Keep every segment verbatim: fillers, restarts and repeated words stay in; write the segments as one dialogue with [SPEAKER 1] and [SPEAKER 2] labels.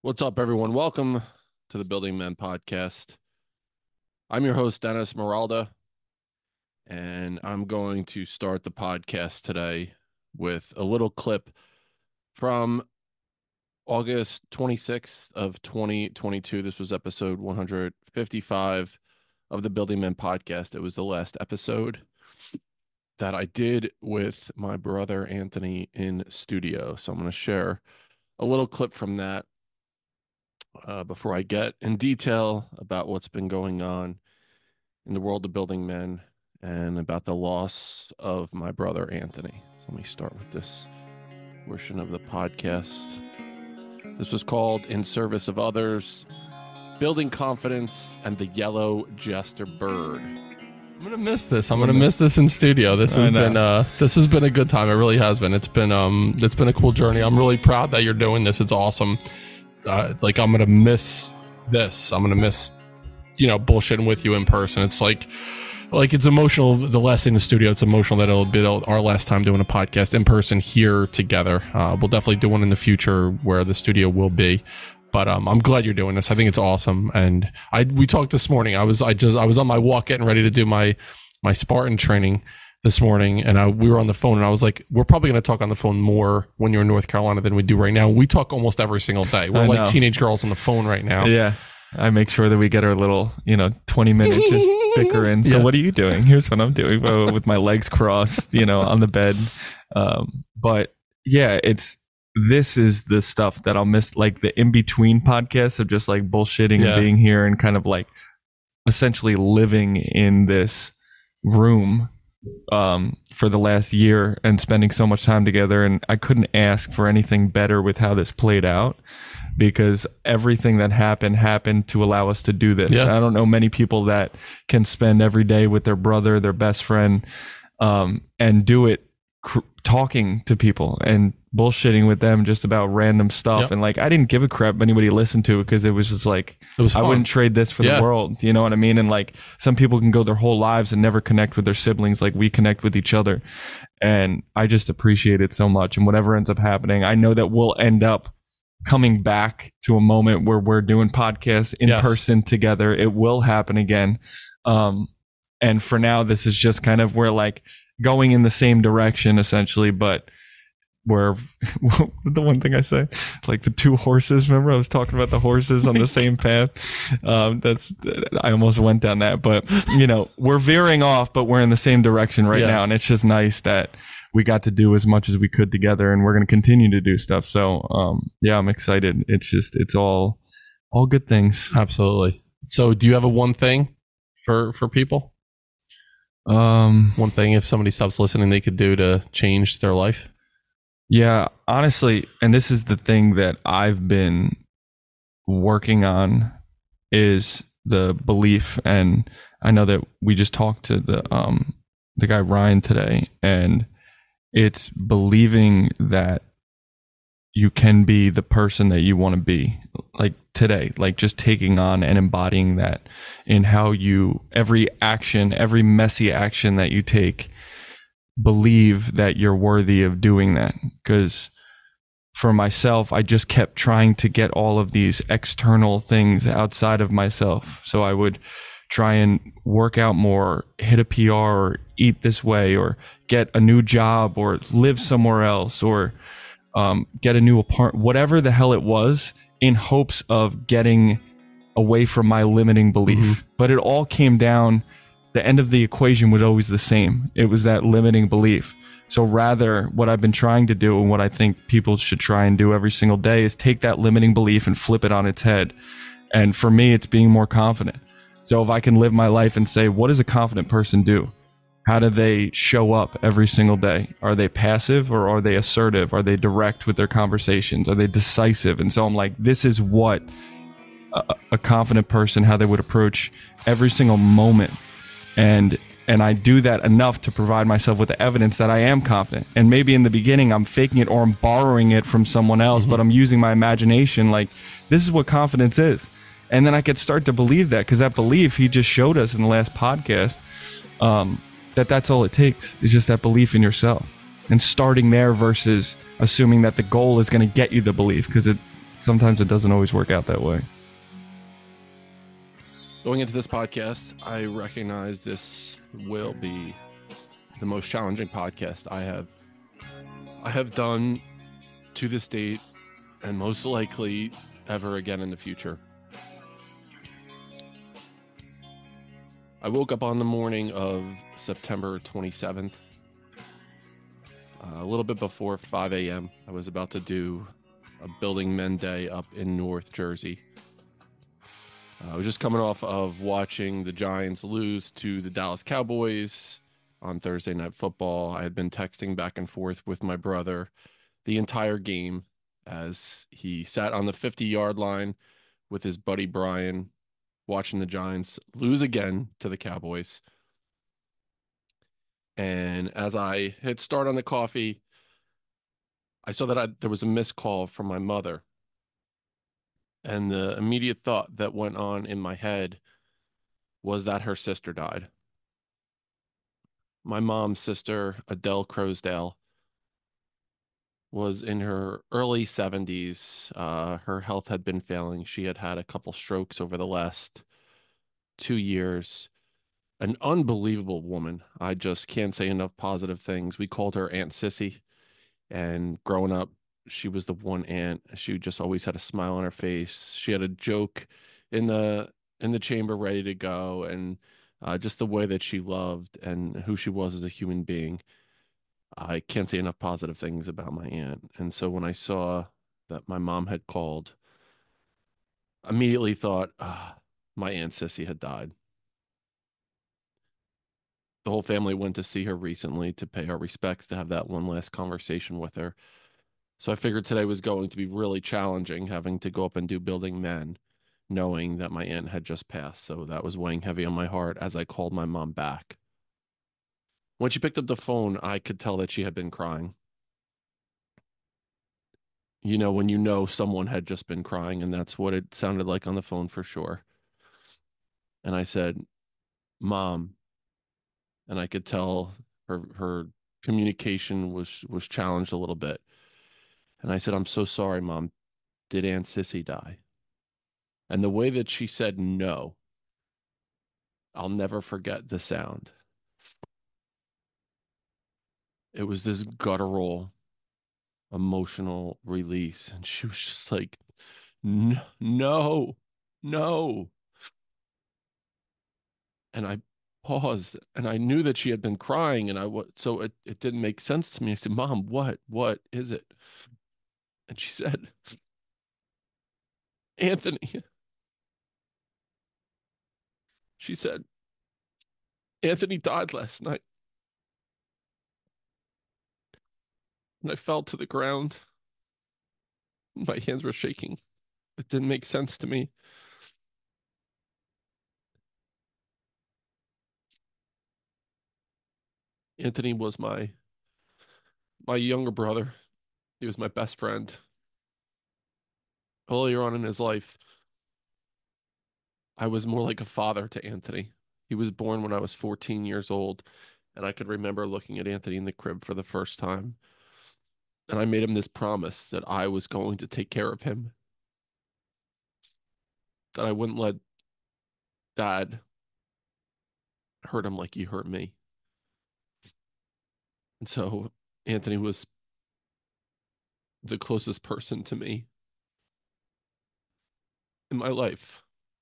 [SPEAKER 1] What's up, everyone? Welcome to the Building Men podcast. I'm your host, Dennis Morolda, and I'm going to start the podcast today with a little clip from August twenty-sixth of twenty twenty-two. This was episode one hundred fifty-five of the Building Men podcast. It was the last episode that I did with my brother Anthony in studio. So I'm going to share a little clip from that Uh, before I get in detail about what's been going on in the world of building men and about the loss of my brother Anthony. So let me start with this portion of the podcast. This was called In Service of Others, Building Confidence and the Yellow Jester Bird.
[SPEAKER 2] I'm gonna miss this. I'm gonna miss this in studio. This has been uh this has been a good time. It really has been. It's been um it's been a cool journey. I'm really proud that you're doing this. It's awesome. Uh, it's like I'm gonna miss this. I'm gonna miss, you know, bullshitting with you in person. It's like, like it's emotional. The last day in the studio, it's emotional that it'll be our last time doing a podcast in person here together. Uh, we'll definitely do one in the future where the studio will be. But um, I'm glad you're doing this. I think it's awesome. And I we talked this morning. I was I just I was on my walk getting ready to do my my Spartan training this morning, and I, we were on the phone, and I was like, we're probably going to talk on the phone more when you're in North Carolina than we do right now. We talk almost every single day. We're
[SPEAKER 3] I
[SPEAKER 2] like
[SPEAKER 3] know.
[SPEAKER 2] teenage girls on the phone right now.
[SPEAKER 3] Yeah. I make sure that we get our little, you know, twenty minute just bicker in. So
[SPEAKER 2] Yeah.
[SPEAKER 3] what are you doing? Here's what I'm doing uh, with my legs crossed, you know, on the bed. Um, but yeah, it's, this is the stuff that I'll miss, like the in-between podcasts of just like bullshitting
[SPEAKER 2] Yeah.
[SPEAKER 3] and being here and kind of like essentially living in this room um for the last year and spending so much time together. And I couldn't ask for anything better with how this played out, because everything that happened happened to allow us to do this.
[SPEAKER 2] Yeah.
[SPEAKER 3] I don't know many people that can spend every day with their brother, their best friend, um and do it cr- talking to people and bullshitting with them just about random stuff.
[SPEAKER 2] Yep.
[SPEAKER 3] And like, I didn't give a crap if anybody listened to it, because it was just like,
[SPEAKER 2] It was
[SPEAKER 3] I
[SPEAKER 2] fun.
[SPEAKER 3] wouldn't trade this for
[SPEAKER 2] Yeah.
[SPEAKER 3] the world. You know what I mean? And like, some people can go their whole lives and never connect with their siblings like we connect with each other. And I just appreciate it so much. And whatever ends up happening, I know that we'll end up coming back to a moment where we're doing podcasts in
[SPEAKER 2] Yes.
[SPEAKER 3] person together. It will happen again. Um, and for now, this is just kind of where like going in the same direction essentially, but where the one thing I say, like the two horses, remember I was talking about the horses on the same path. Um, that's, I almost went down that, but you know, we're veering off, but we're in the same direction right
[SPEAKER 2] Yeah.
[SPEAKER 3] now. And it's just nice that we got to do as much as we could together, and we're going to continue to do stuff. So, um, yeah, I'm excited. It's just, it's all, all good things.
[SPEAKER 2] Absolutely. So do you have a one thing for, for people?
[SPEAKER 3] Um,
[SPEAKER 2] One thing, if somebody stops listening, they could do to change their life?
[SPEAKER 3] Yeah, honestly, and this is the thing that I've been working on, is the belief. And I know that we just talked to the um the guy Ryan today, and it's believing that you can be the person that you want to be, like today, like just taking on and embodying that in how you, every action, every messy action that you take, believe that you're worthy of doing that. Because for myself, I just kept trying to get all of these external things outside of myself. So I would try and work out more, hit a P R, or eat this way, or get a new job, or live somewhere else, or um, get a new apartment, whatever the hell it was, in hopes of getting away from my limiting belief.
[SPEAKER 2] Mm-hmm.
[SPEAKER 3] But it all came down, the end of the equation was always the same. It was that limiting belief. So rather, what I've been trying to do, and what I think people should try and do every single day, is take that limiting belief and flip it on its head. And for me, it's being more confident. So if I can live my life and say, what does a confident person do? How do they show up every single day? Are they passive, or are they assertive? Are they direct with their conversations? Are they decisive? And so I'm like, this is what a, a confident person, how they would approach every single moment. And and I do that enough to provide myself with the evidence that I am confident. And maybe in the beginning I'm faking it, or I'm borrowing it from someone else, mm-hmm. but I'm using my imagination, like, this is what confidence is. And then I could start to believe that, because that belief he just showed us in the last podcast, um, that that's all it takes, is just that belief in yourself. And starting there versus assuming that the goal is going to get you the belief, because it sometimes it doesn't always work out that way.
[SPEAKER 1] Going into this podcast, I recognize this will be the most challenging podcast I have I have done to this date, and most likely ever again in the future. I woke up on the morning of September twenty-seventh, uh, a little bit before five a.m. I was about to do a Building Men Day up in North Jersey. Uh, I was just coming off of watching the Giants lose to the Dallas Cowboys on Thursday Night Football. I had been texting back and forth with my brother the entire game as he sat on the fifty-yard line with his buddy Brian watching the Giants lose again to the Cowboys. And as I hit start on the coffee, I saw that I, there was a missed call from my mother. And the immediate thought that went on in my head was that her sister died. My mom's sister, Adele Crosdale, was in her early seventies. Uh, her health had been failing. She had had a couple strokes over the last two years. An unbelievable woman. I just can't say enough positive things. We called her Aunt Sissy, and growing up, she was the one aunt. She just always had a smile on her face. She had a joke in the in the chamber ready to go, and uh, just the way that she loved and who she was as a human being. I can't say enough positive things about my aunt. And so when I saw that my mom had called, immediately thought, ah, my Aunt Sissy had died. The whole family went to see her recently to pay our respects, to have that one last conversation with her. So I figured today was going to be really challenging, having to go up and do Building Men, knowing that my aunt had just passed. So that was weighing heavy on my heart as I called my mom back. When she picked up the phone, I could tell that she had been crying. You know, when you know someone had just been crying, and that's what it sounded like on the phone for sure. And I said, Mom, and I could tell her her communication was was challenged a little bit. And I said, I'm so sorry, Mom. Did Aunt Sissy die? And the way that she said no, I'll never forget the sound. It was this guttural, emotional release. And she was just like, no, no, no. And I paused and I knew that she had been crying. And I was, so it, it didn't make sense to me. I said, Mom, what, what is it? And she said, Anthony. She said, Anthony died last night. And I fell to the ground. My hands were shaking. It didn't make sense to me. Anthony was my my younger brother. He was my best friend. Earlier on in his life, I was more like a father to Anthony. He was born when I was fourteen years old, and I could remember looking at Anthony in the crib for the first time. And I made him this promise that I was going to take care of him, that I wouldn't let dad hurt him like he hurt me. And so Anthony was the closest person to me in my life.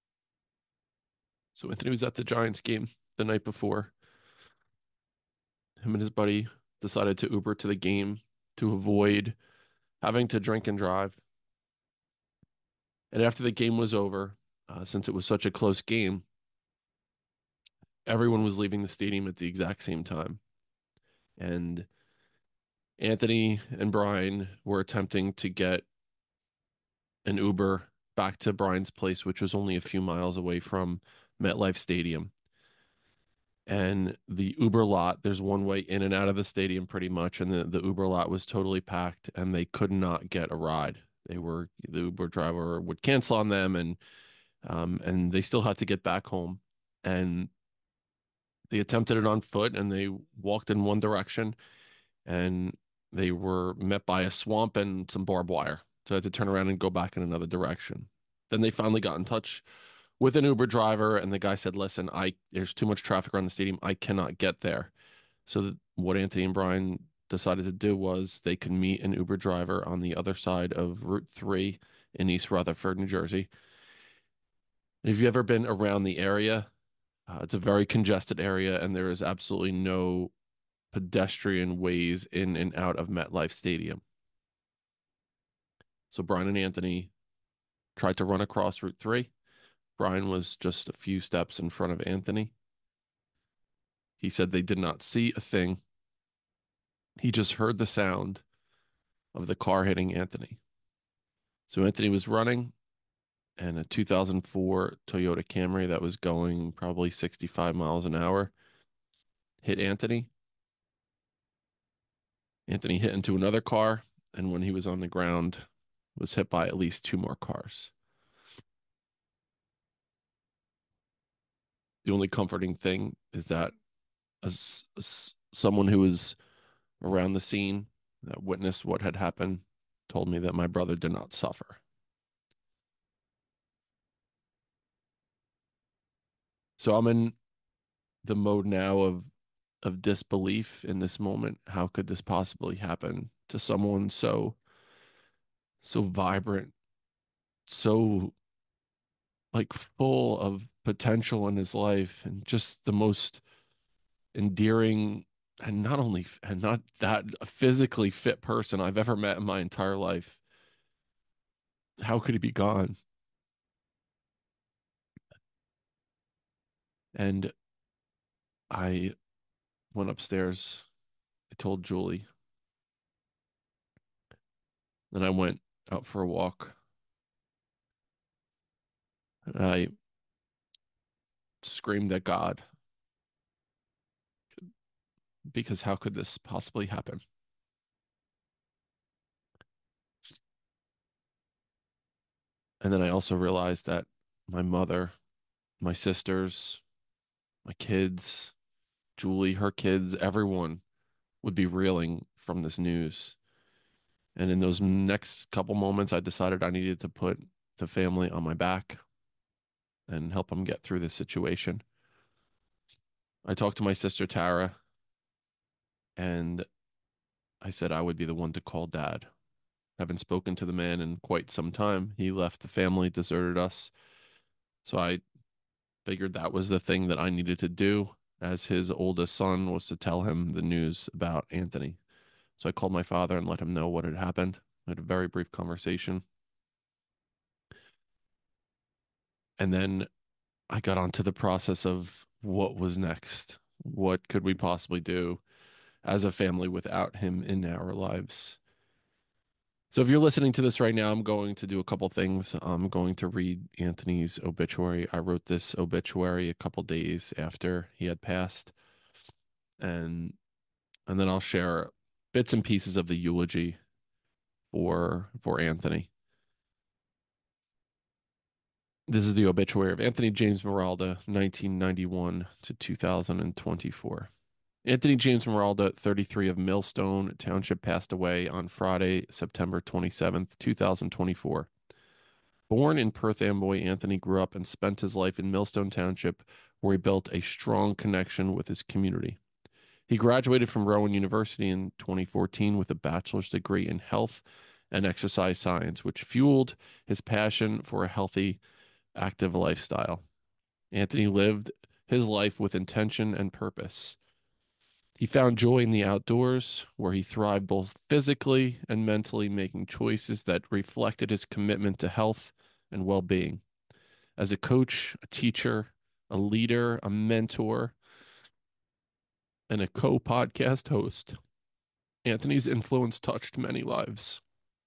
[SPEAKER 1] So Anthony was at the Giants game the night before. Him and his buddy decided to Uber to the game to avoid having to drink and drive. And after the game was over, uh, since it was such a close game, everyone was leaving the stadium at the exact same time. And Anthony and Brian were attempting to get an Uber back to Brian's place, which was only a few miles away from MetLife Stadium. And the Uber lot, there's one way in and out of the stadium pretty much, and the, the Uber lot was totally packed, and they could not get a ride. They were the Uber driver would cancel on them, and um, and they still had to get back home. And they attempted it on foot, and they walked in one direction, and they were met by a swamp and some barbed wire. So I had to turn around and go back in another direction. Then they finally got in touch with an Uber driver, and the guy said, "Listen, I there's too much traffic around the stadium. I cannot get there." So that what Anthony and Brian decided to do was they could meet an Uber driver on the other side of Route three in East Rutherford, New Jersey. If you've ever been around the area, uh, it's a very congested area, and there is absolutely no pedestrian ways in and out of MetLife Stadium. So Brian and Anthony tried to run across Route three. Brian was just a few steps in front of Anthony. He said they did not see a thing. He just heard the sound of the car hitting Anthony. So Anthony was running, and a two thousand four Toyota Camry that was going probably sixty-five miles an hour hit Anthony. Anthony hit into another car, and when he was on the ground, was hit by at least two more cars. The only comforting thing is that as, as someone who was around the scene that witnessed what had happened told me that my brother did not suffer. So I'm in the mode now of of disbelief in this moment. How could this possibly happen to someone so so vibrant, so like full of potential in his life, and just the most endearing and not only and not that physically fit person I've ever met in my entire life. How could he be gone? And I went upstairs. I told Julie. Then I went out for a walk. And I screamed at God because how could this possibly happen? And then I also realized that my mother, my sisters, my kids, Julie, her kids, everyone would be reeling from this news. And in those next couple moments, I decided I needed to put the family on my back and help them get through this situation. I talked to my sister Tara, and I said I would be the one to call dad. Haven't spoken to the man in quite some time. He left the family, deserted us. So I figured that was the thing that I needed to do as his oldest son was to tell him the news about Anthony. So I called my father and let him know what had happened. We had a very brief conversation. And then I got onto the process of what was next. What could we possibly do as a family without him in our lives? So if you're listening to this right now, I'm going to do a couple things. I'm going to read Anthony's obituary. I wrote this obituary a couple days after he had passed, and and then I'll share bits and pieces of the eulogy for for Anthony. This is the obituary of Anthony James Morolda, nineteen ninety-one to two thousand twenty-four. Anthony James Morolda, thirty-three, of Millstone Township, passed away on Friday, September twenty-seventh, two thousand twenty-four. Born in Perth Amboy, Anthony grew up and spent his life in Millstone Township, where he built a strong connection with his community. He graduated from Rowan University in twenty fourteen with a bachelor's degree in health and exercise science, which fueled his passion for a healthy, active lifestyle. Anthony lived his life with intention and purpose. He found joy in the outdoors, where he thrived both physically and mentally, making choices that reflected his commitment to health and well-being. As a coach, a teacher, a leader, a mentor, and a co-podcast host, Anthony's influence touched many lives.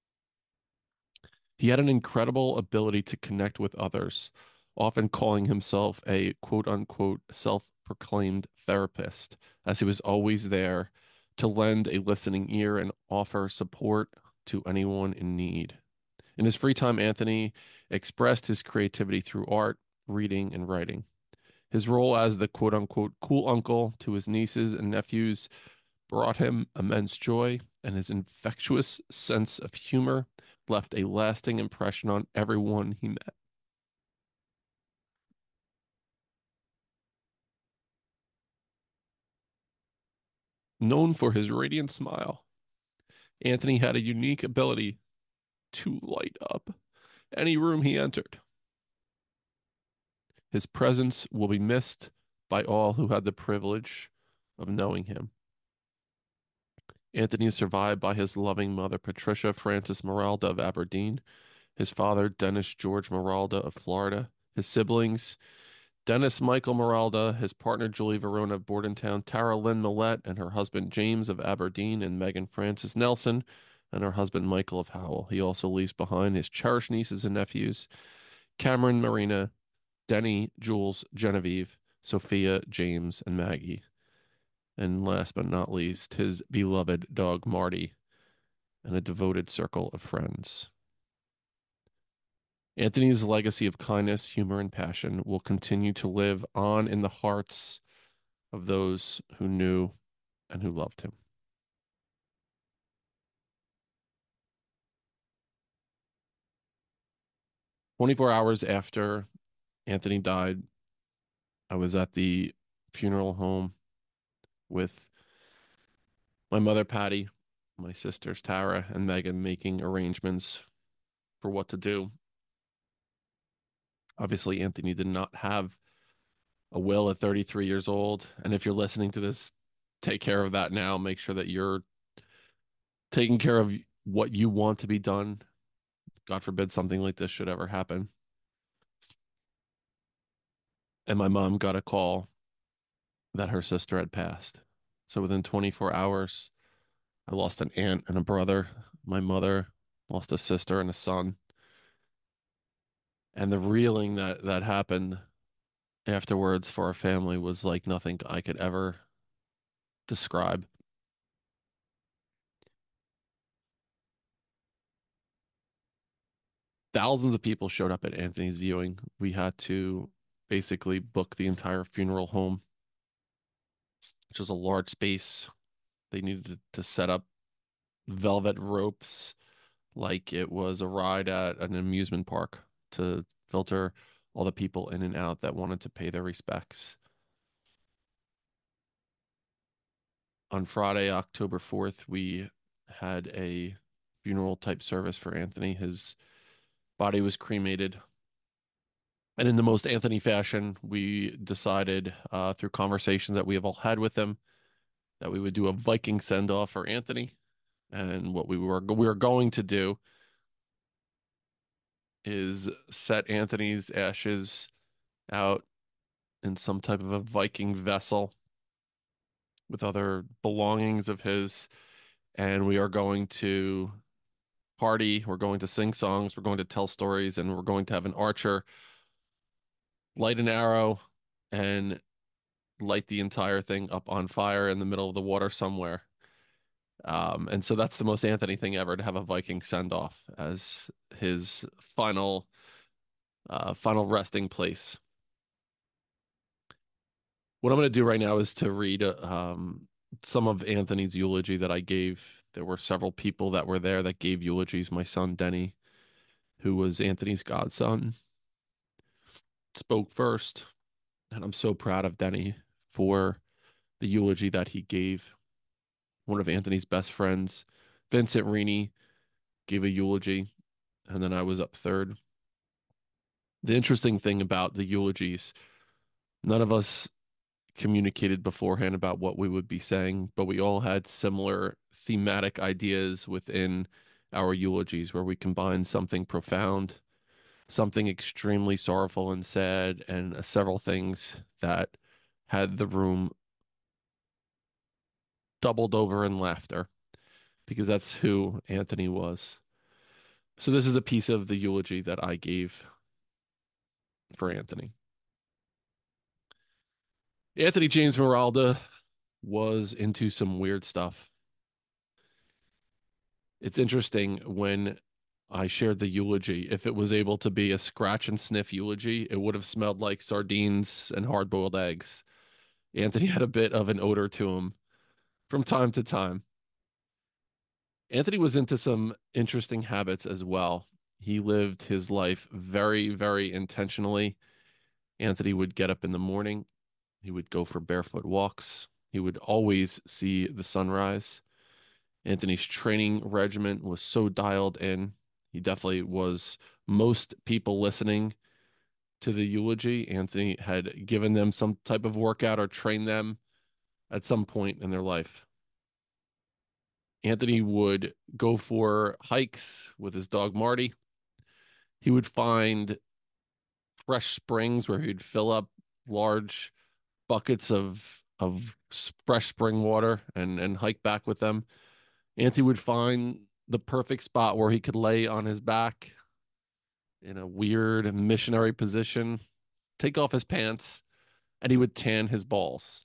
[SPEAKER 1] He had an incredible ability to connect with others, often calling himself a quote unquote self proclaimed therapist, as he was always there to lend a listening ear and offer support to anyone in need. In his free time, Anthony expressed his creativity through art, reading, and writing. His role as the quote unquote cool uncle to his nieces and nephews brought him immense joy and his infectious sense of humor left a lasting impression on everyone he met. Known for his radiant smile, Anthony had a unique ability to light up any room he entered. His presence will be missed by all who had the privilege of knowing him. Anthony is survived by his loving mother, Patricia Frances Morolda of Aberdeen, his father, Dennis George Morolda of Florida, his siblings, Dennis Michael Morolda, his partner, Julie Verona of Bordentown, Tara Lynn Millette, and her husband, James of Aberdeen, and Megan Frances Nelson, and her husband, Michael of Howell. He also leaves behind his cherished nieces and nephews, Cameron, Marina, Denny, Jules, Genevieve, Sophia, James, and Maggie. And last but not least, his beloved dog, Marty, and a devoted circle of friends. Anthony's legacy of kindness, humor, and passion will continue to live on in the hearts of those who knew and who loved him. twenty-four hours after Anthony died, I was at the funeral home with my mother, Patty, my sisters, Tara and Megan, making arrangements for what to do. Obviously, Anthony did not have a will at thirty-three years old. And if you're listening to this, take care of that now. Make sure that you're taking care of what you want to be done. God forbid something like this should ever happen. And my mom got a call that her sister had passed. So within twenty-four hours, I lost an aunt and a brother. My mother lost a sister and a son. And the reeling that that happened afterwards for our family was like nothing I could ever describe. Thousands of people showed up at Anthony's viewing. We had to basically book the entire funeral home, which was a large space. They needed to set up velvet ropes like it was a ride at an amusement park to filter all the people in and out that wanted to pay their respects. On Friday, October fourth, we had a funeral type service for Anthony. His body was cremated. And in the most Anthony fashion, we decided uh, through conversations that we have all had with him that we would do a Viking send off for Anthony. And what we were we were going to do is set Anthony's ashes out in some type of a Viking vessel with other belongings of his, and we are going to party, we're going to sing songs, we're going to tell stories, and we're going to have an archer light an arrow and light the entire thing up on fire in the middle of the water somewhere. Um, and so that's the most Anthony thing ever, to have a Viking send off as his final uh, final resting place. What I'm going to do right now is to read uh, um, some of Anthony's eulogy that I gave. There were several people that were there that gave eulogies. My son, Denny, who was Anthony's godson, spoke first. And I'm so proud of Denny for the eulogy that he gave. One of Anthony's best friends, Vincent Rini, gave a eulogy, and then I was up third. The interesting thing about the eulogies, none of us communicated beforehand about what we would be saying, but we all had similar thematic ideas within our eulogies where we combined something profound, something extremely sorrowful and sad, and uh, several things that had the room doubled over in laughter because that's who Anthony was. So this is a piece of the eulogy that I gave for Anthony. Anthony James Morolda was into some weird stuff. It's interesting when I shared the eulogy. If it was able to be a scratch and sniff eulogy, it would have smelled like sardines and hard-boiled eggs. Anthony had a bit of an odor to him from time to time. Anthony was into some interesting habits as well. He lived his life very, very intentionally. Anthony would get up in the morning. He would go for barefoot walks. He would always see the sunrise. Anthony's training regimen was so dialed in. He definitely was most people listening to the eulogy. Anthony had given them some type of workout or trained them at some point in their life. Anthony would go for hikes with his dog Marty. He would find fresh springs where he'd fill up large buckets of of fresh spring water and and hike back with them. Anthony would find the perfect spot where he could lay on his back in a weird missionary position, take off his pants, and he would tan his balls.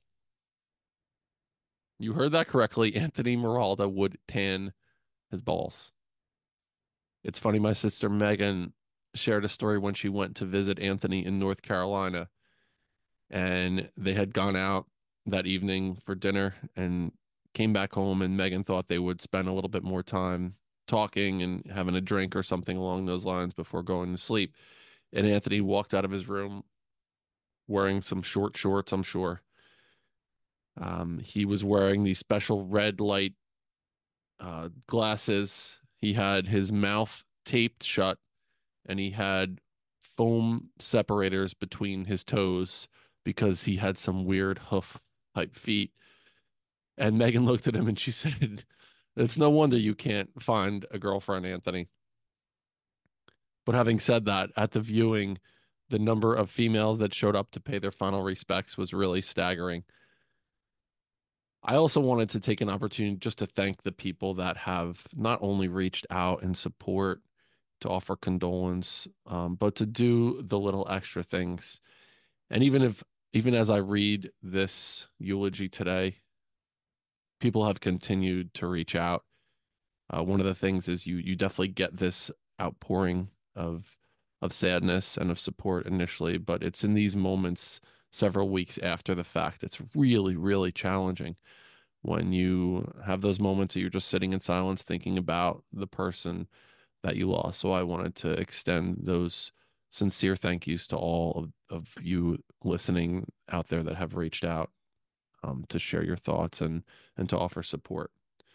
[SPEAKER 1] You heard that correctly. Anthony Morolda would tan his balls. It's funny, my sister Megan shared a story when she went to visit Anthony in North Carolina, and they had gone out that evening for dinner and came back home, and Megan thought they would spend a little bit more time talking and having a drink or something along those lines before going to sleep. And Anthony walked out of his room wearing some short shorts, I'm sure. Um, he was wearing these special red light uh, glasses. He had his mouth taped shut, and he had foam separators between his toes because he had some weird hoof type feet. And Megan looked at him and she said, "It's no wonder you can't find a girlfriend, Anthony." But having said that, at the viewing, the number of females that showed up to pay their final respects was really staggering. I also wanted to take an opportunity just to thank the people that have not only reached out in support to offer condolence, um, but to do the little extra things. And even if, even as I read this eulogy today, people have continued to reach out. Uh, one of the things is you you definitely get this outpouring of of sadness and of support initially, but it's in these moments several weeks after the fact. It's really, really challenging when you have those moments that you're just sitting in silence thinking about the person that you lost. So I wanted to extend those sincere thank yous to all of, of you listening out there that have reached out um, to share your thoughts and and to offer support.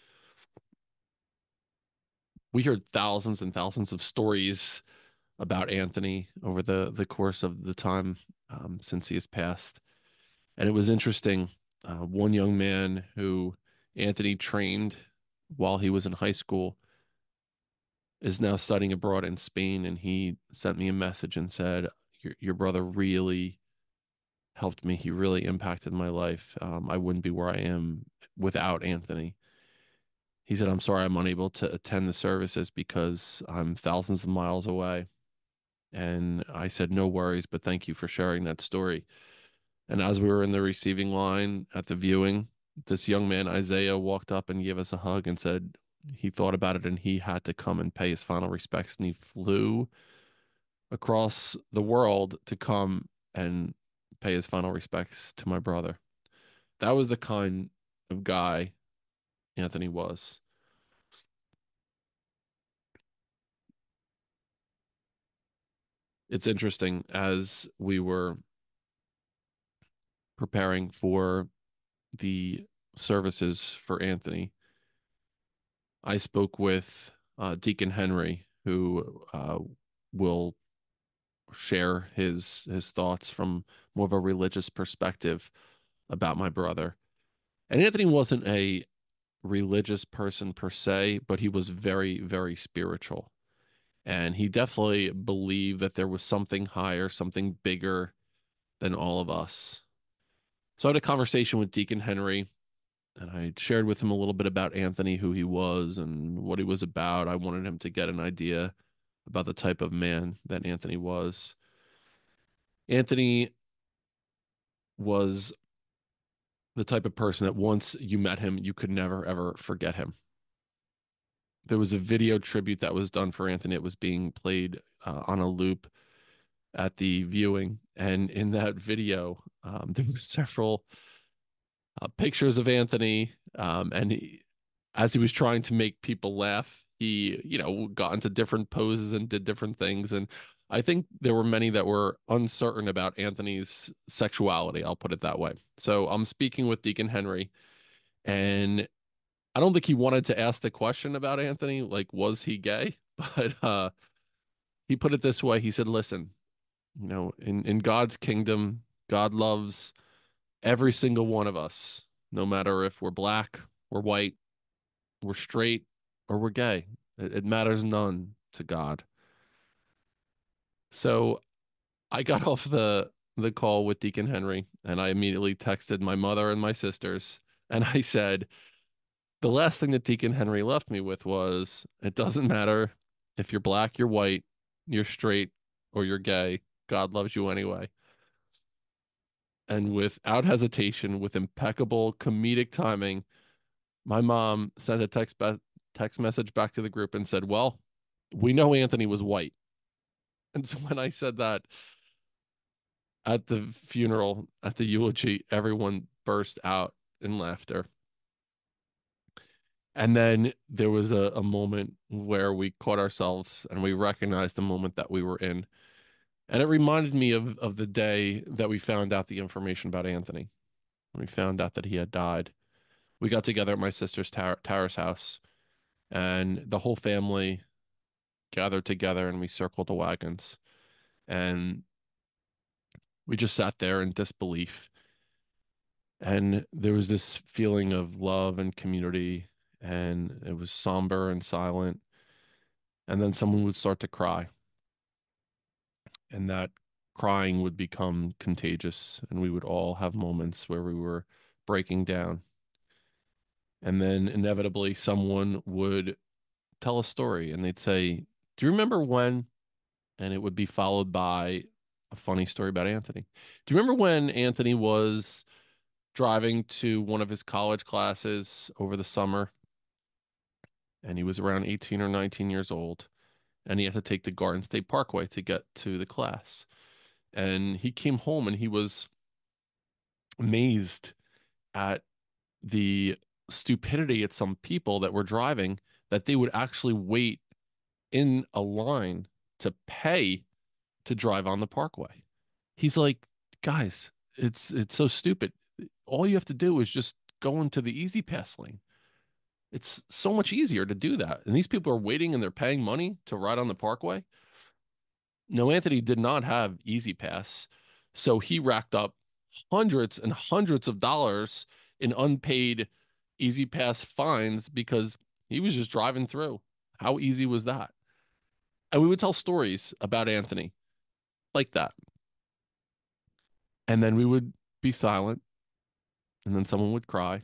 [SPEAKER 1] We heard thousands and thousands of stories about Anthony over the the course of the time um, since he has passed, and it was interesting. Uh, one young man who Anthony trained while he was in high school is now studying abroad in Spain, and he sent me a message and said, "Your your brother really helped me. He really impacted my life. Um, I wouldn't be where I am without Anthony." He said, "I'm sorry I'm unable to attend the services because I'm thousands of miles away." And I said, "No worries, but thank you for sharing that story." And as we were in the receiving line at the viewing, this young man, Isaiah, walked up and gave us a hug and said he thought about it and he had to come and pay his final respects. And he flew across the world to come and pay his final respects to my brother. That was the kind of guy Anthony was. It's interesting as we were preparing for the services for Anthony, I spoke with uh, Deacon Henry, who uh, will share his his thoughts from more of a religious perspective about my brother. And Anthony wasn't a religious person per se, but he was very, very spiritual. And he definitely believed that there was something higher, something bigger than all of us. So I had a conversation with Deacon Henry, and I shared with him a little bit about Anthony, who he was and what he was about. I wanted him to get an idea about the type of man that Anthony was. Anthony was the type of person that once you met him, you could never, ever forget him. There was a video tribute that was done for Anthony. It was being played uh, on a loop at the viewing. And in that video, um, there were several uh, pictures of Anthony. Um, and he, as he was trying to make people laugh, he, you know, got into different poses and did different things. And I think there were many that were uncertain about Anthony's sexuality. I'll put it that way. So I'm speaking with Deacon Henry, and I don't think he wanted to ask the question about Anthony, like, was he gay? But uh, he put it this way. He said, listen, you know, in, in God's kingdom, God loves every single one of us, no matter if we're black, we're white, we're straight, or we're gay. It, it matters none to God. So I got off the the call with Deacon Henry, and I immediately texted my mother and my sisters, and I said, the last thing that Deacon Henry left me with was, it doesn't matter if you're black, you're white, you're straight, or you're gay. God loves you anyway. And without hesitation, with impeccable comedic timing, my mom sent a text ba- text message back to the group and said, "Well, we know Anthony was white." And so when I said that at the funeral, at the eulogy, everyone burst out in laughter. And then there was a, a moment where we caught ourselves and we recognized the moment that we were in. And it reminded me of, of the day that we found out the information about Anthony. We found out that he had died. We got together at my sister's ter- terrace house, and the whole family gathered together and we circled the wagons. And we just sat there in disbelief. And there was this feeling of love and community, and it was somber and silent. And then someone would start to cry, and that crying would become contagious, and we would all have moments where we were breaking down. And then inevitably, someone would tell a story, and they'd say, "Do you remember when?" And it would be followed by a funny story about Anthony. Do you remember when Anthony was driving to one of his college classes over the summer, and he was around eighteen or nineteen years old, and he had to take the Garden State Parkway to get to the class. And he came home and he was amazed at the stupidity at some people that were driving, that they would actually wait in a line to pay to drive on the parkway. He's like, guys, it's it's so stupid. All you have to do is just go into the easy pass lane. It's so much easier to do that. And these people are waiting and they're paying money to ride on the parkway. No, Anthony did not have Easy Pass. So he racked up hundreds and hundreds of dollars in unpaid Easy Pass fines because he was just driving through. How easy was that? And we would tell stories about Anthony like that. And then we would be silent. And then someone would cry.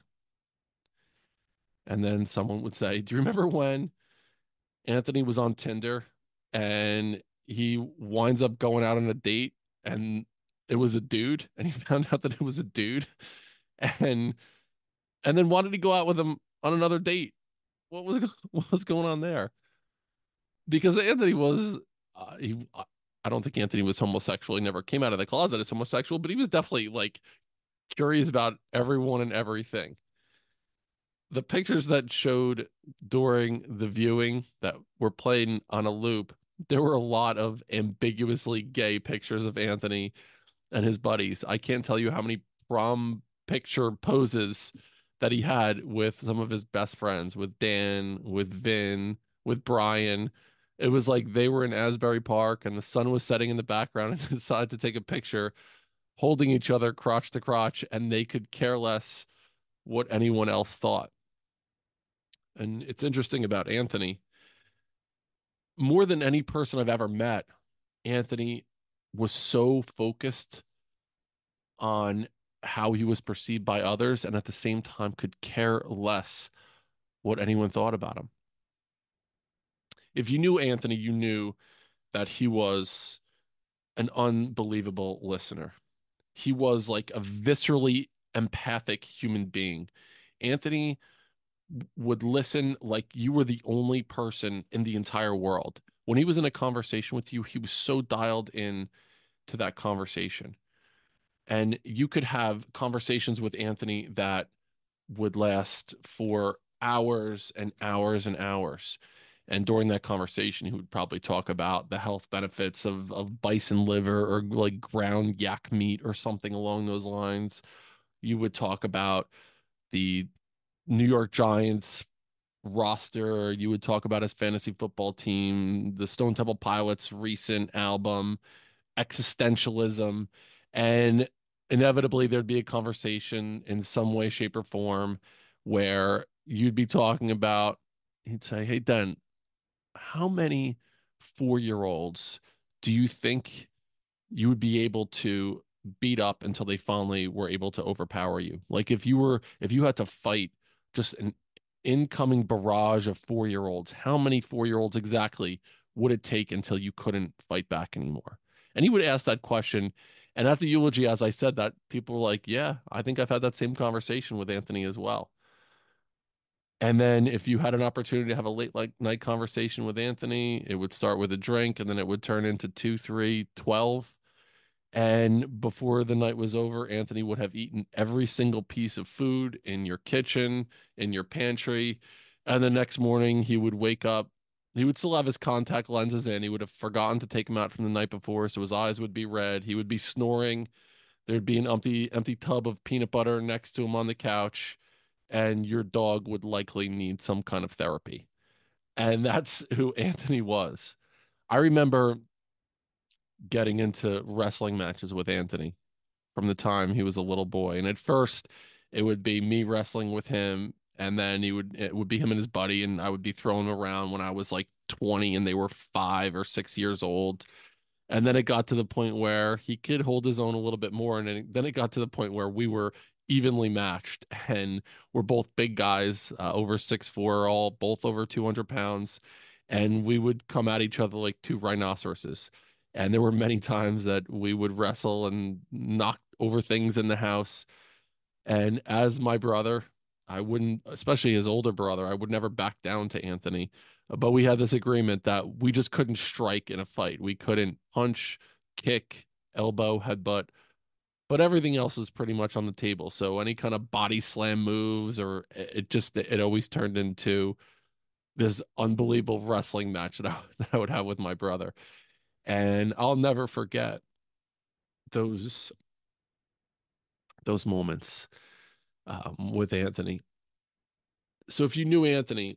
[SPEAKER 1] And then someone would say, do you remember when Anthony was on Tinder and he winds up going out on a date and it was a dude and he found out that it was a dude and and then why did he go out with him on another date? What was what was going on there? Because Anthony was uh, he I don't think Anthony was homosexual. He never came out of the closet as homosexual, but he was definitely like curious about everyone and everything. The pictures that showed during the viewing that were played on a loop, there were a lot of ambiguously gay pictures of Anthony and his buddies. I can't tell you how many prom picture poses that he had with some of his best friends, with Dan, with Vin, with Brian. It was like they were in Asbury Park and the sun was setting in the background and decided to take a picture holding each other crotch to crotch, and they could care less what anyone else thought. And it's interesting about Anthony, more than any person I've ever met, Anthony was so focused on how he was perceived by others and at the same time could care less what anyone thought about him. If you knew Anthony, you knew that he was an unbelievable listener. He was like a viscerally empathic human being. Anthony would listen like you were the only person in the entire world. When he was in a conversation with you, he was so dialed in to that conversation. And you could have conversations with Anthony that would last for hours and hours and hours. And during that conversation, he would probably talk about the health benefits of, of bison liver or like ground yak meat or something along those lines. You would talk about the New York Giants roster. You would talk about his fantasy football team, the Stone Temple Pilots' recent album, existentialism, and inevitably there'd be a conversation in some way, shape, or form where you'd be talking about, he'd say, "Hey, Den, how many four-year-olds do you think you would be able to beat up until they finally were able to overpower you? Like if you were, if you had to fight just an incoming barrage of four-year-olds, how many four-year-olds exactly would it take until you couldn't fight back anymore?" And he would ask that question. And at the eulogy, as I said that, people were like, "Yeah, I think I've had that same conversation with Anthony as well." And then if you had an opportunity to have a late like night conversation with Anthony, it would start with a drink and then it would turn into two, three, twelve. And before the night was over, Anthony would have eaten every single piece of food in your kitchen, in your pantry. And the next morning, he would wake up. He would still have his contact lenses in. He would have forgotten to take them out from the night before, so his eyes would be red. He would be snoring. There'd be an empty, empty tub of peanut butter next to him on the couch, and your dog would likely need some kind of therapy. And that's who Anthony was. I remember getting into wrestling matches with Anthony from the time he was a little boy. And at first, it would be me wrestling with him, and then he would it would be him and his buddy, and I would be throwing him around when I was like twenty and they were five or six years old. And then it got to the point where he could hold his own a little bit more, and then then it got to the point where we were evenly matched, and we're both big guys, uh, over six four, all both over two hundred pounds, and we would come at each other like two rhinoceroses. And there were many times that we would wrestle and knock over things in the house. And as my brother, I wouldn't, especially his older brother, I would never back down to Anthony. But we had this agreement that we just couldn't strike in a fight. We couldn't punch, kick, elbow, headbutt, but everything else was pretty much on the table. So any kind of body slam moves, or it just, it always turned into this unbelievable wrestling match that I, that I would have with my brother. And I'll never forget those those moments um, with Anthony. So if you knew Anthony,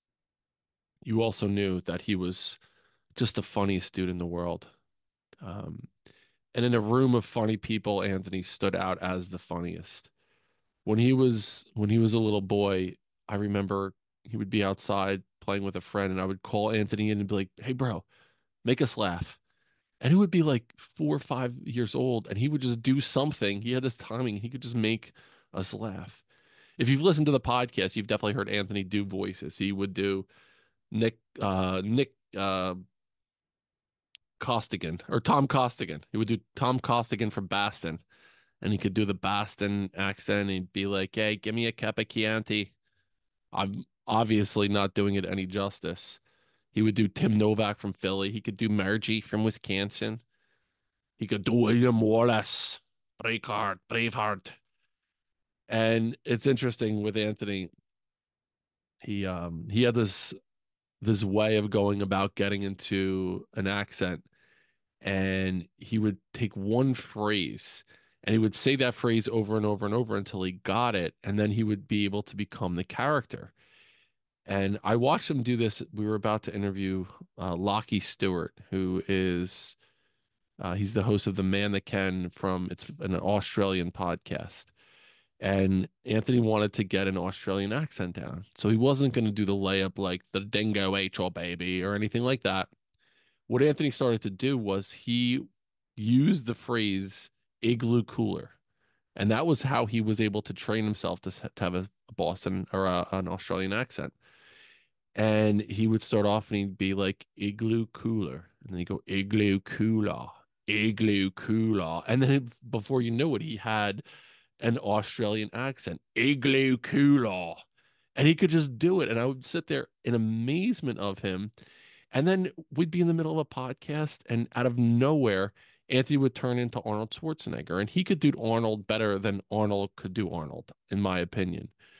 [SPEAKER 1] you also knew that he was just the funniest dude in the world. Um, and in a room of funny people, Anthony stood out as the funniest. When he was when he was a little boy, I remember he would be outside playing with a friend, and I would call Anthony in and be like, "Hey, bro, make us laugh." And he would be like four or five years old, and he would just do something. He had this timing. He could just make us laugh. If you've listened to the podcast, you've definitely heard Anthony do voices. He would do Nick uh Nick uh Costigan or Tom Costigan. He would do Tom Costigan from Boston, and he could do the Boston accent. And he'd be like, "Hey, give me a cup of Chianti." I'm obviously not doing it any justice. He would do Tim Novak from Philly. He could do Margie from Wisconsin. He could do William Wallace, Braveheart, Braveheart. And it's interesting with Anthony. He um he had this this way of going about getting into an accent, and he would take one phrase and he would say that phrase over and over and over until he got it, and then he would be able to become the character. And I watched him do this. We were about to interview uh, Lockie Stewart, who is uh, he's the host of The Man That Can, from it's an Australian podcast. And Anthony wanted to get an Australian accent down. So he wasn't going to do the layup like the dingo ate your baby or anything like that. What Anthony started to do was he used the phrase igloo cooler. And that was how he was able to train himself to, to have a, a Boston or a, an Australian accent. And he would start off and he'd be like igloo cooler. And then he'd go igloo cooler, igloo cooler. And then it, before you knew it, he had an Australian accent, igloo cooler. And he could just do it. And I would sit there in amazement of him. And then we'd be in the middle of a podcast, and out of nowhere, Anthony would turn into Arnold Schwarzenegger. And he could do Arnold better than Arnold could do Arnold, in my opinion.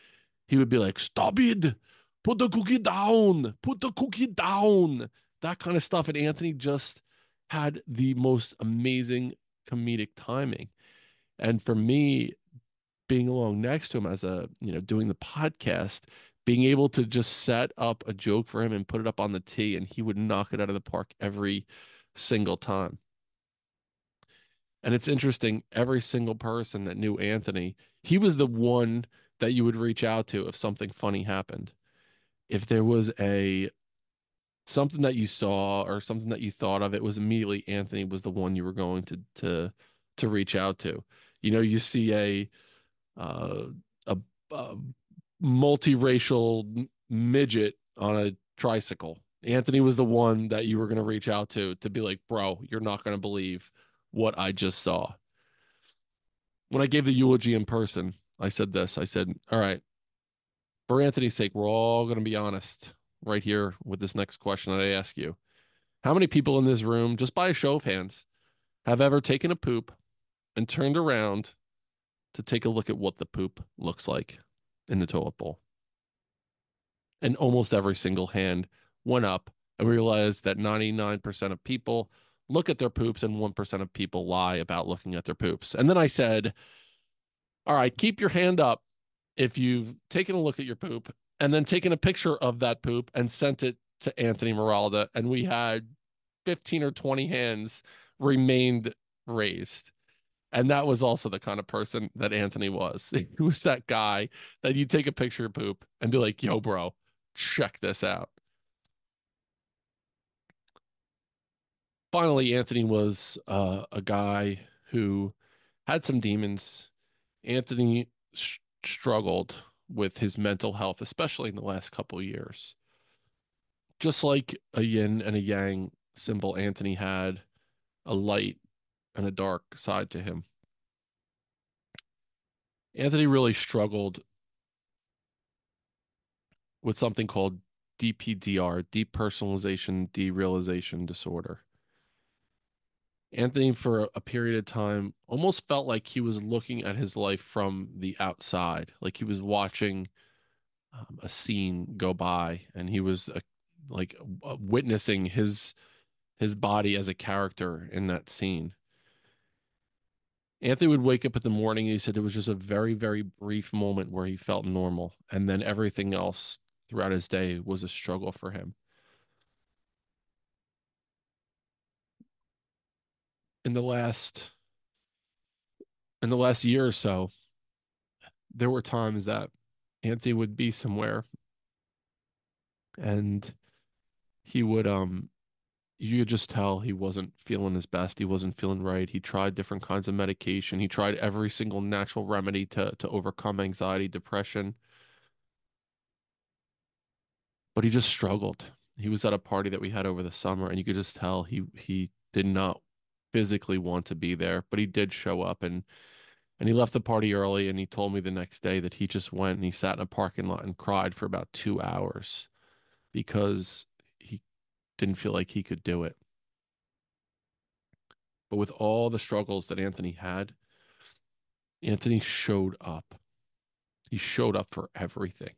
[SPEAKER 1] he would be like, "Stop it! Put the cookie down! Put the cookie down!" That kind of stuff. And Anthony just had the most amazing comedic timing. And for me, being along next to him as a, you know, doing the podcast, being able to just set up a joke for him and put it up on the tee, and he would knock it out of the park every single time. And it's interesting, every single person that knew Anthony, he was the one that you would reach out to if something funny happened. If there was a something that you saw or something that you thought of, it was immediately Anthony was the one you were going to to to reach out to. You know, you see a uh, a, a multiracial midget on a tricycle. Anthony was the one that you were going to reach out to to be like, bro, you're not going to believe what I just saw. When I gave the eulogy in person, I said this. I said, all right, for Anthony's sake, we're all going to be honest right here with this next question that I ask you. How many people in this room, just by a show of hands, have ever taken a poop and turned around to take a look at what the poop looks like in the toilet bowl? And almost every single hand went up, and we realized that ninety-nine percent of people look at their poops and one percent of people lie about looking at their poops. And then I said, all right, keep your hand up if you've taken a look at your poop and then taken a picture of that poop and sent it to Anthony Morolda. And we had fifteen or twenty hands remained raised. And that was also the kind of person that Anthony was. He was that guy that you take a picture of poop and be like, yo, bro, check this out. Finally, Anthony was uh, a guy who had some demons. Anthony sh- struggled with his mental health, especially in the last couple of years. Just like a yin and a yang symbol, Anthony had a light and a dark side to him. Anthony really struggled with something called D P D R, depersonalization derealization disorder. Anthony, for a period of time, almost felt like he was looking at his life from the outside, like he was watching um, a scene go by, and he was uh, like uh, witnessing his his body as a character in that scene. Anthony would wake up in the morning and he said there was just a very, very brief moment where he felt normal, and then everything else throughout his day was a struggle for him. In the last in the last year or so, there were times that Anthony would be somewhere and he would um you could just tell he wasn't feeling his best. He wasn't feeling right. He tried different kinds of medication. He tried every single natural remedy to to overcome anxiety, depression, but he just struggled. He was at a party that we had over the summer, and you could just tell he he did not physically want to be there, but he did show up, and and he left the party early, and he told me the next day that he just went and he sat in a parking lot and cried for about two hours because he didn't feel like he could do it. But with all the struggles that Anthony had, Anthony showed up. He showed up for everything.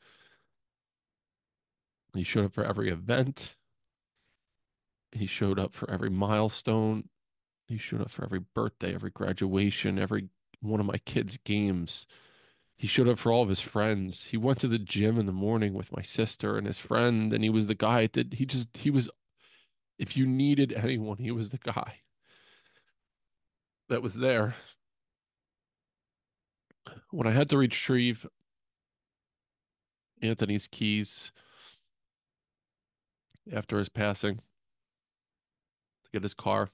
[SPEAKER 1] He showed up for every event. He showed up for every milestone. He showed up for every birthday, every graduation, every one of my kids' games. He showed up for all of his friends. He went to the gym in the morning with my sister and his friend, and he was the guy that he just, he was, if you needed anyone, he was the guy that was there. When I had to retrieve Anthony's keys after his passing to get his car,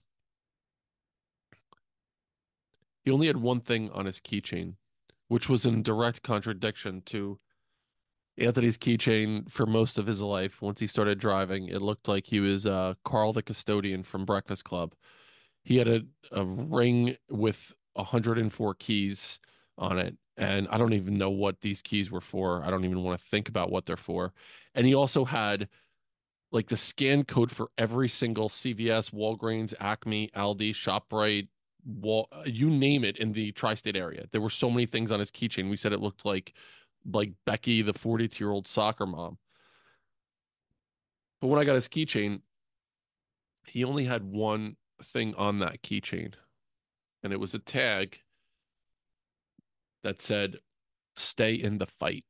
[SPEAKER 1] he only had one thing on his keychain, which was in direct contradiction to Anthony's keychain for most of his life. Once he started driving, it looked like he was uh, Carl the custodian from Breakfast Club. He had a, a ring with one hundred four keys on it. And I don't even know what these keys were for. I don't even want to think about what they're for. And he also had like the scan code for every single C V S, Walgreens, Acme, Aldi, ShopRite, Wal you name it in the tri-state area. There were so many things on his keychain. We said it looked like like Becky, the forty-two-year-old soccer mom. But when I got his keychain, he only had one thing on that keychain, and it was a tag that said, "Stay in the fight."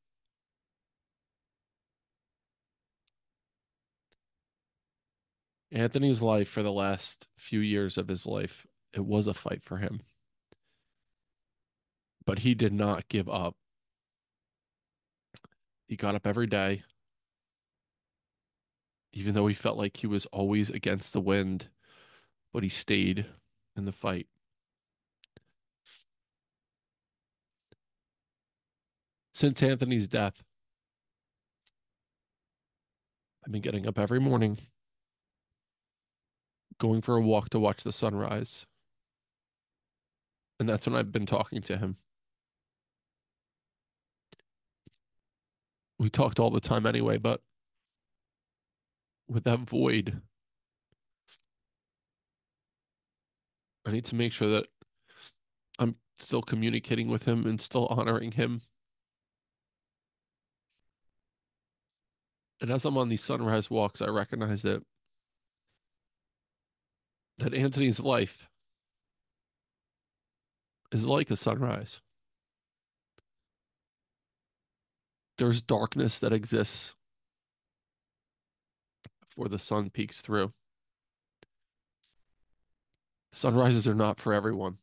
[SPEAKER 1] Anthony's life for the last few years of his life, it was a fight for him. But he did not give up. He got up every day, even though he felt like he was always against the wind, but he stayed in the fight. Since Anthony's death, I've been getting up every morning, going for a walk to watch the sunrise. And that's when I've been talking to him. We talked all the time anyway, but with that void, I need to make sure that I'm still communicating with him and still honoring him. And as I'm on these sunrise walks, I recognize that that Anthony's life is like a sunrise. There's darkness that exists before the sun peeks through. Sunrises are not for everyone.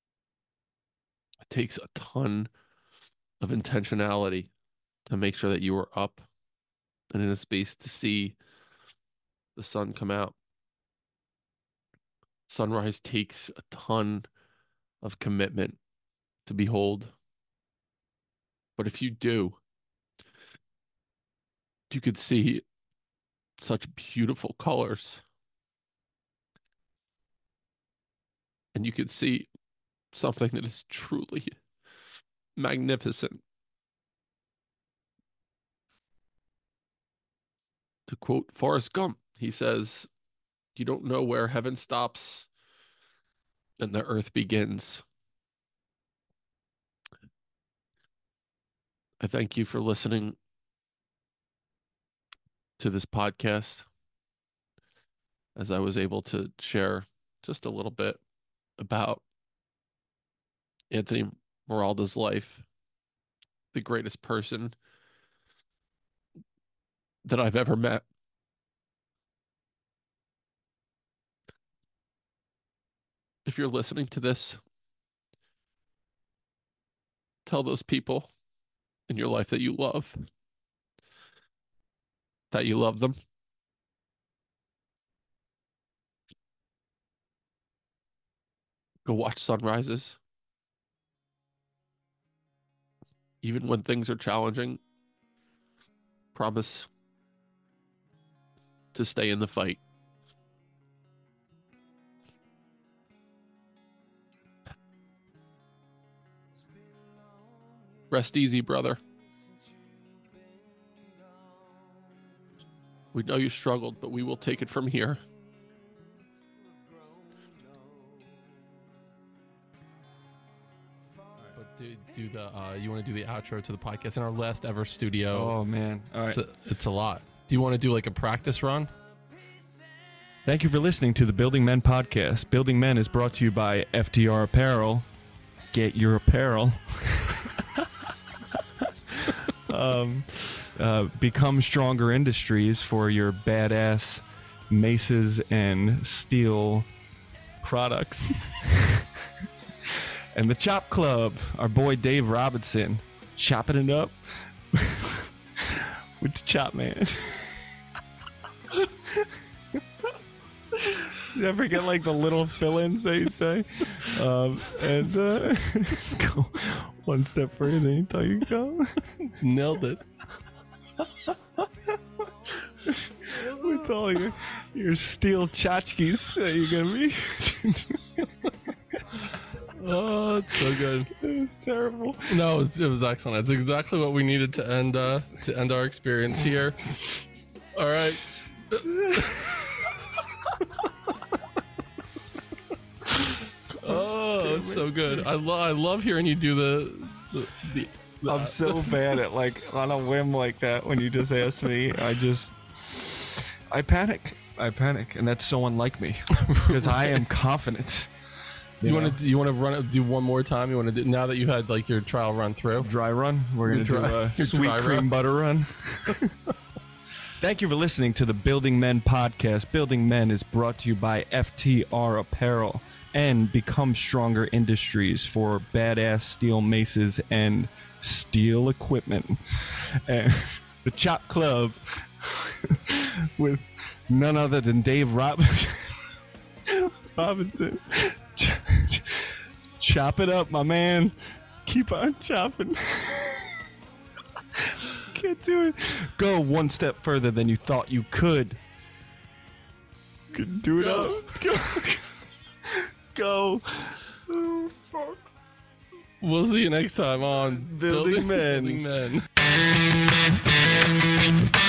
[SPEAKER 1] It takes a ton of intentionality to make sure that you are up and in a space to see the sun come out. Sunrise takes a ton of commitment to behold. But if you do, you could see such beautiful colors. And you could see something that is truly magnificent. To quote Forrest Gump, he says, "You don't know where heaven stops and the earth begins." I thank you for listening to this podcast as I was able to share just a little bit about Anthony Morolda's life, the greatest person that I've ever met. If you're listening to this, tell those people in your life that you love, that you love them. Go watch sunrises. Even when things are challenging, promise to stay in the fight. Rest easy, brother. We know you struggled, but we will take it from here.
[SPEAKER 2] But do, do the uh, you want to do the outro to the podcast in our last ever studio?
[SPEAKER 3] Oh man! All right,
[SPEAKER 2] it's a, it's a lot. Do you want to do like a practice run?
[SPEAKER 3] Thank you for listening to the Building Men podcast. Building Men is brought to you by F T R Apparel. Get your apparel. um, uh, Become Stronger Industries for your badass maces and steel products. And the Chop Club, our boy Dave Robinson, chopping it up with the Chop Man. You ever get like the little fill-ins that you say? Um, and uh, go one step further than you thought you'd go.
[SPEAKER 2] Nailed it.
[SPEAKER 3] With all your, your steel tchotchkes that you're going to be.
[SPEAKER 2] Oh, it's so good.
[SPEAKER 3] It was terrible.
[SPEAKER 2] No, it was, it was excellent. It's exactly what we needed to end uh, to end our experience here. All right. Oh, it's so good. I love I love hearing you do the the, the
[SPEAKER 3] I'm so bad at like on a whim like that. When you just ask me, I just I panic. I panic, and that's so unlike me because I am confident.
[SPEAKER 2] Do you want to? Do you want to run it? Do one more time? You want to do now that you had like your trial run through?
[SPEAKER 3] Dry run. We're gonna
[SPEAKER 2] Your dry-
[SPEAKER 3] do a
[SPEAKER 2] your
[SPEAKER 3] sweet
[SPEAKER 2] dry
[SPEAKER 3] cream
[SPEAKER 2] run.
[SPEAKER 3] butter run. Thank you for listening to the Building Men podcast. Building Men is brought to you by F T R Apparel and Become Stronger Industries for badass steel maces and steel equipment. And the Chop Club with none other than Dave Robinson. Robinson. Ch- chop it up, my man. Keep on chopping. Can't do it. Go one step further than you thought you could. Could do it
[SPEAKER 2] Go.
[SPEAKER 3] up. Go. Go. Oh, fuck.
[SPEAKER 2] We'll see you next time on
[SPEAKER 3] Building Men.
[SPEAKER 2] Building Men.